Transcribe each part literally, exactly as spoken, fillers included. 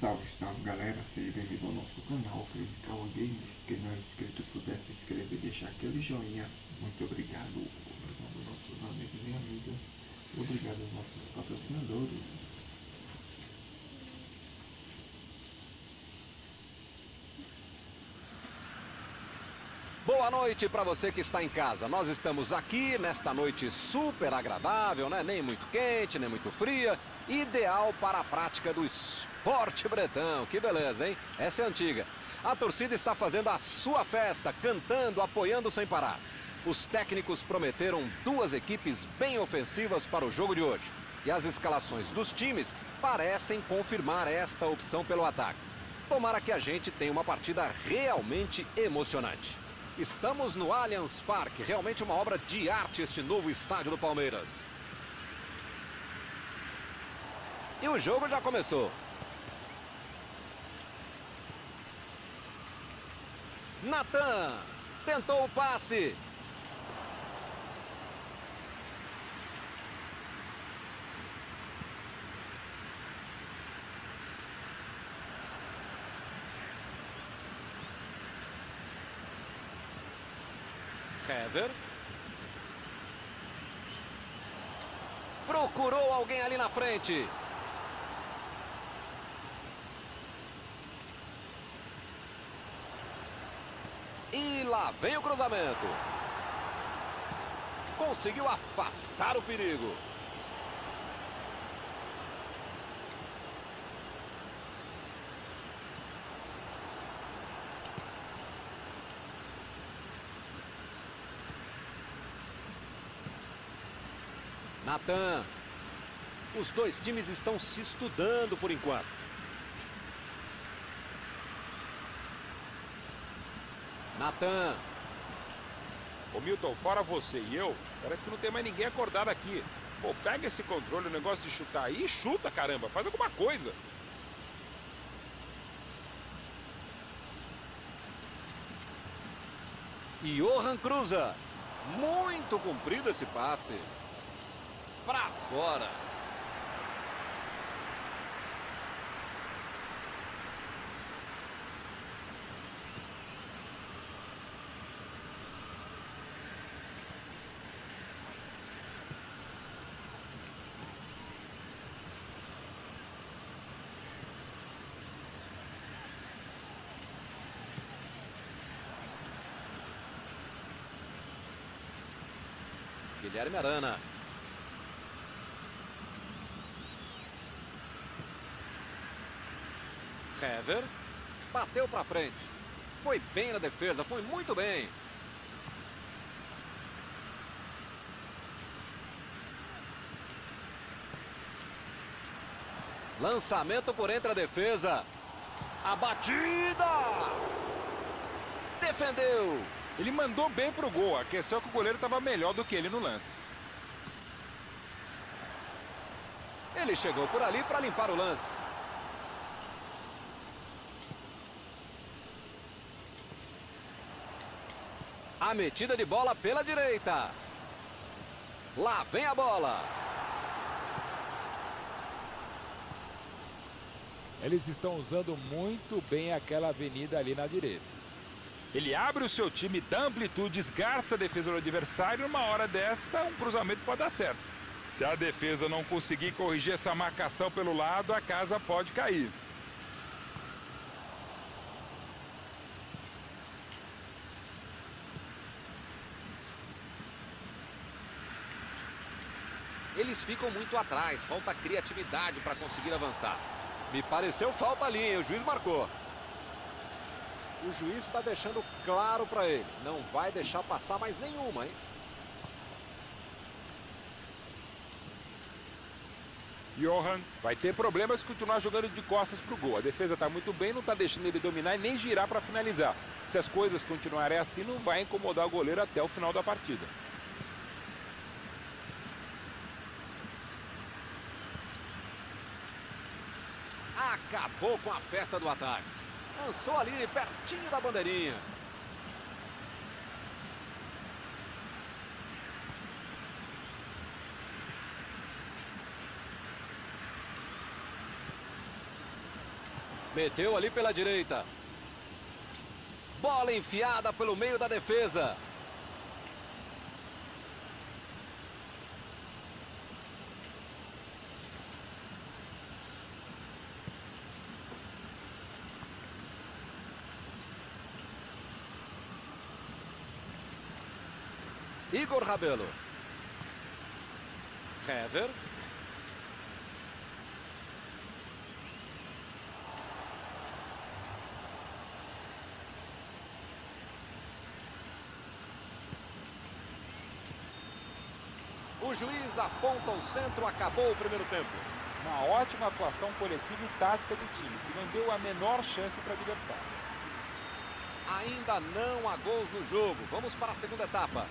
Salve, salve galera, seja bem-vindo ao nosso canal Crazy Cowboy Games. Quem não é inscrito puder se inscrever e deixar aquele joinha. Muito obrigado, obrigado aos nossos amigos e amigas, obrigado aos nossos patrocinadores. Boa noite para você que está em casa. Nós estamos aqui nesta noite super agradável, né? Nem muito quente, nem muito fria. Ideal para a prática do esporte bretão. Que beleza, hein? Essa é antiga. A torcida está fazendo a sua festa, cantando, apoiando sem parar. Os técnicos prometeram duas equipes bem ofensivas para o jogo de hoje. E as escalações dos times parecem confirmar esta opção pelo ataque. Tomara que a gente tenha uma partida realmente emocionante. Estamos no Allianz Parque, realmente uma obra de arte este novo estádio do Palmeiras. E o jogo já começou. Natan tentou o passe. Hever. Procurou alguém ali na frente. E lá vem o cruzamento. Conseguiu afastar o perigo. Natan. Os dois times estão se estudando por enquanto. Natan. Ô Milton, fora você e eu, parece que não tem mais ninguém acordado aqui. Pô, pega esse controle, o negócio de chutar aí e chuta, caramba, faz alguma coisa. Johan cruza. Muito comprido esse passe. Pra fora. Guilherme Arana. Hever. Bateu para frente. Foi bem na defesa, foi muito bem. Lançamento por entre a defesa. A batida! Defendeu! Ele mandou bem pro gol, a questão é que o goleiro estava melhor do que ele no lance. Ele chegou por ali para limpar o lance. A metida de bola pela direita. Lá vem a bola. Eles estão usando muito bem aquela avenida ali na direita. Ele abre o seu time, dá amplitude, esgarça a defesa do adversário. Numa hora dessa, um cruzamento pode dar certo. Se a defesa não conseguir corrigir essa marcação pelo lado, a casa pode cair. Eles ficam muito atrás, falta criatividade para conseguir avançar. Me pareceu falta ali, hein? O juiz marcou. O juiz está deixando claro para ele. Não vai deixar passar mais nenhuma, hein? Johan vai ter problemas se continuar jogando de costas pro gol. A defesa está muito bem, não está deixando ele dominar e nem girar para finalizar. Se as coisas continuarem assim, não vai incomodar o goleiro até o final da partida. Acabou com a festa do ataque. Lançou ali, pertinho da bandeirinha. Meteu ali pela direita. Bola enfiada pelo meio da defesa. Igor Rabelo. Hever. O juiz aponta o centro, acabou o primeiro tempo. Uma ótima atuação coletiva e tática do time, que não deu a menor chance para o adversário. Ainda não há gols no jogo. Vamos para a segunda etapa.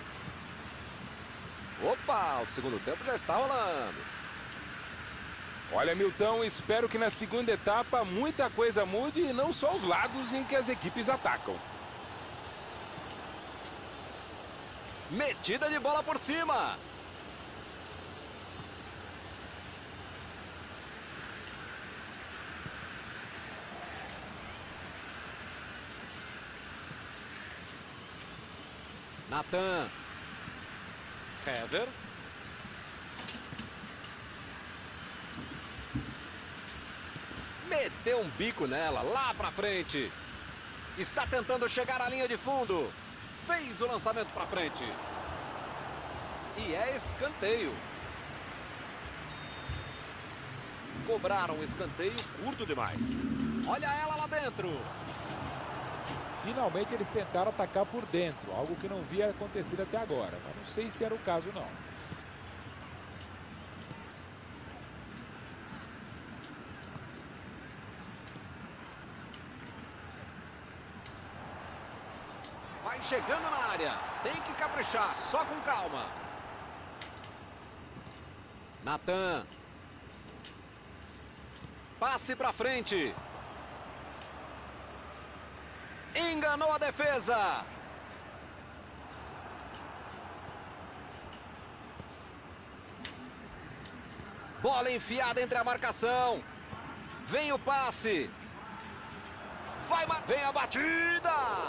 Opa, o segundo tempo já está rolando. Olha, Milton, espero que na segunda etapa muita coisa mude e não só os lados em que as equipes atacam. Metida de bola por cima. Natan. Hever. Meteu um bico nela, lá pra frente. Está tentando chegar à linha de fundo. Fez o lançamento pra frente. E é escanteio. Cobraram um escanteio curto demais. Olha ela lá dentro. Finalmente eles tentaram atacar por dentro, algo que não havia acontecido até agora, mas não sei se era o caso não. Vai chegando na área, tem que caprichar, só com calma. Natan. Passe pra frente. Enganou a defesa. Bola enfiada entre a marcação. Vem o passe. Vai, vem a batida.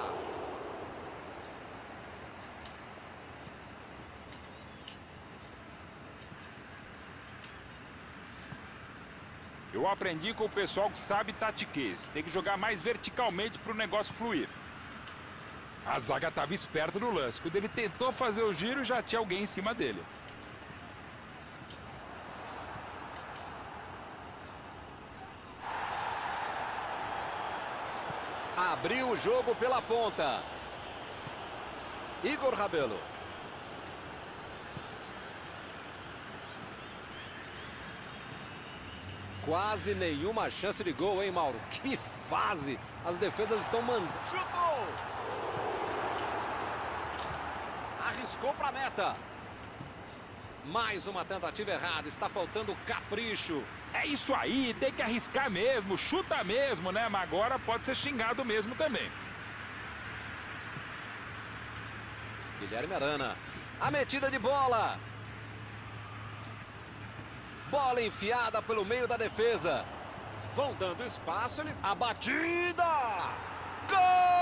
Eu aprendi com o pessoal que sabe tatiquez. Tem que jogar mais verticalmente para o negócio fluir. A zaga estava esperta no lance. Quando ele tentou fazer o giro, já tinha alguém em cima dele. Abriu o jogo pela ponta. Igor Rabelo. Quase nenhuma chance de gol, hein, Mauro? Que fase! As defesas estão mandando. Chutou! Arriscou para a meta. Mais uma tentativa errada. Está faltando capricho. É isso aí, tem que arriscar mesmo, chuta mesmo, né? Mas agora pode ser xingado mesmo também. Guilherme Arana. A metida de bola. Bola enfiada pelo meio da defesa. Vão dando espaço. Ele... A batida! Gol!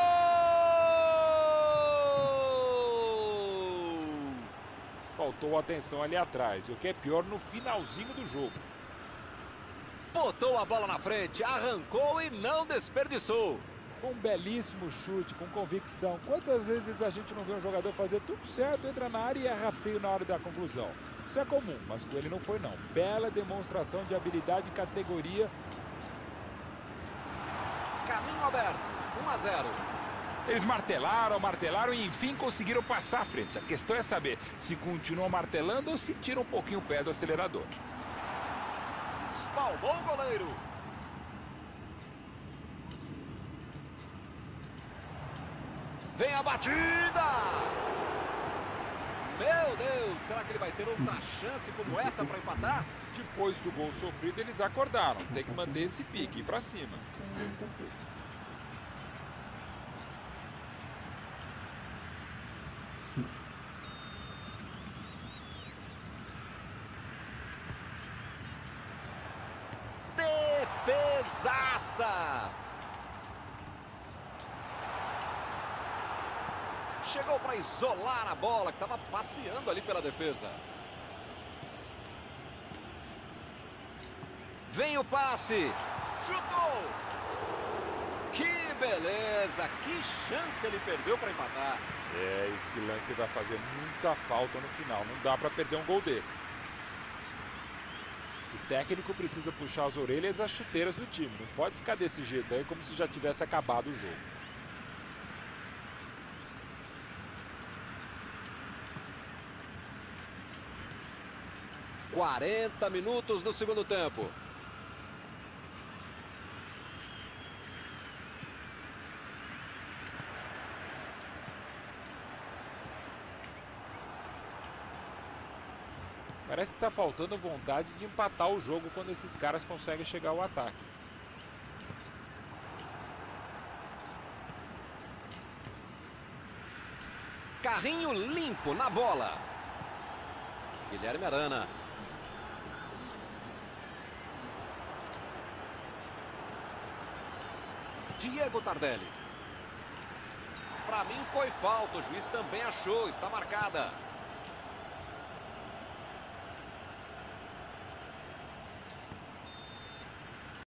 Faltou atenção ali atrás, o que é pior no finalzinho do jogo. Botou a bola na frente, arrancou e não desperdiçou. Um belíssimo chute, com convicção. Quantas vezes a gente não vê um jogador fazer tudo certo, entra na área e erra feio na hora da conclusão? Isso é comum, mas com ele não foi não. Bela demonstração de habilidade e categoria. Caminho aberto, um a zero. Eles martelaram, martelaram e enfim conseguiram passar à frente. A questão é saber se continuam martelando ou se tiram um pouquinho o pé do acelerador. Espalmou o goleiro. Vem a batida! Meu Deus, será que ele vai ter outra chance como essa para empatar? Depois do gol sofrido, eles acordaram. Tem que manter esse pique, ir pra cima. Defesaça! Chegou para isolar a bola, que estava passeando ali pela defesa. Vem o passe. Chutou. Que beleza. Que chance ele perdeu para empatar. É, esse lance vai fazer muita falta no final. Não dá para perder um gol desse. O técnico precisa puxar as orelhas e as chuteiras do time. Não pode ficar desse jeito aí como se já tivesse acabado o jogo. quarenta minutos do segundo tempo. Parece que está faltando vontade de empatar o jogo quando esses caras conseguem chegar ao ataque. Carrinho limpo na bola. Guilherme Arana. Diego Tardelli. Para mim foi falta, o juiz também achou, está marcada.